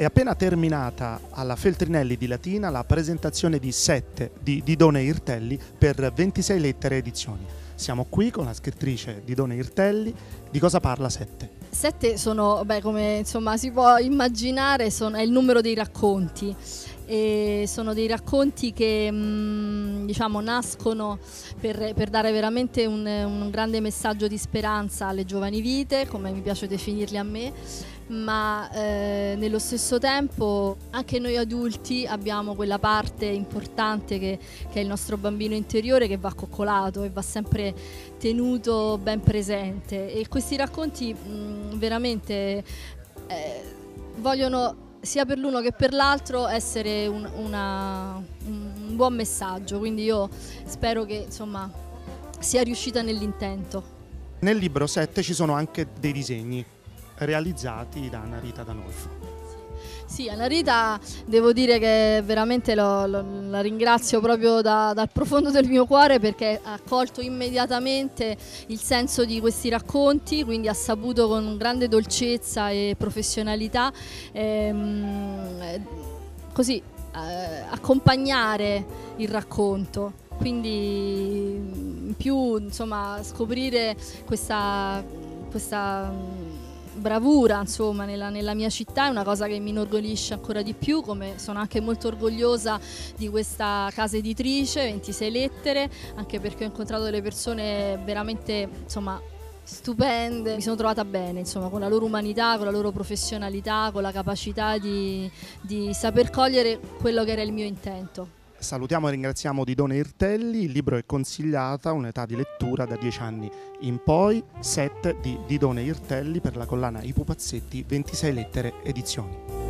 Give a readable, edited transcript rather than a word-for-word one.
È appena terminata alla Feltrinelli di Latina la presentazione di Sette di Didone Irtelli per 26 lettere edizioni. Siamo qui con la scrittrice Didone Irtelli. Di cosa parla Sette? Sette sono, come insomma si può immaginare, è il numero dei racconti. E sono dei racconti che diciamo nascono per dare veramente un grande messaggio di speranza alle giovani vite, come mi piace definirli a me, ma nello stesso tempo anche noi adulti abbiamo quella parte importante che è il nostro bambino interiore, che va coccolato e va sempre tenuto ben presente, e questi racconti veramente vogliono, sia per l'uno che per l'altro, essere un buon messaggio, quindi io spero che insomma sia riuscita nell'intento. Nel libro 7 ci sono anche dei disegni realizzati da Anarita D'Anolfo. Sì, Anarita devo dire che veramente la ringrazio proprio dal profondo del mio cuore, perché ha colto immediatamente il senso di questi racconti, quindi ha saputo con grande dolcezza e professionalità accompagnare il racconto. Quindi in più insomma scoprire questa bravura insomma nella mia città è una cosa che mi inorgoglisce ancora di più, come sono anche molto orgogliosa di questa casa editrice 26 lettere, anche perché ho incontrato delle persone veramente insomma stupende. Mi sono trovata bene insomma con la loro umanità, con la loro professionalità, con la capacità di saper cogliere quello che era il mio intento. Salutiamo e ringraziamo Didone Irtelli. Il libro è consigliata un'età di lettura da 10 anni in poi. 7 di Didone Irtelli per la collana I Pupazzetti 26 lettere edizioni.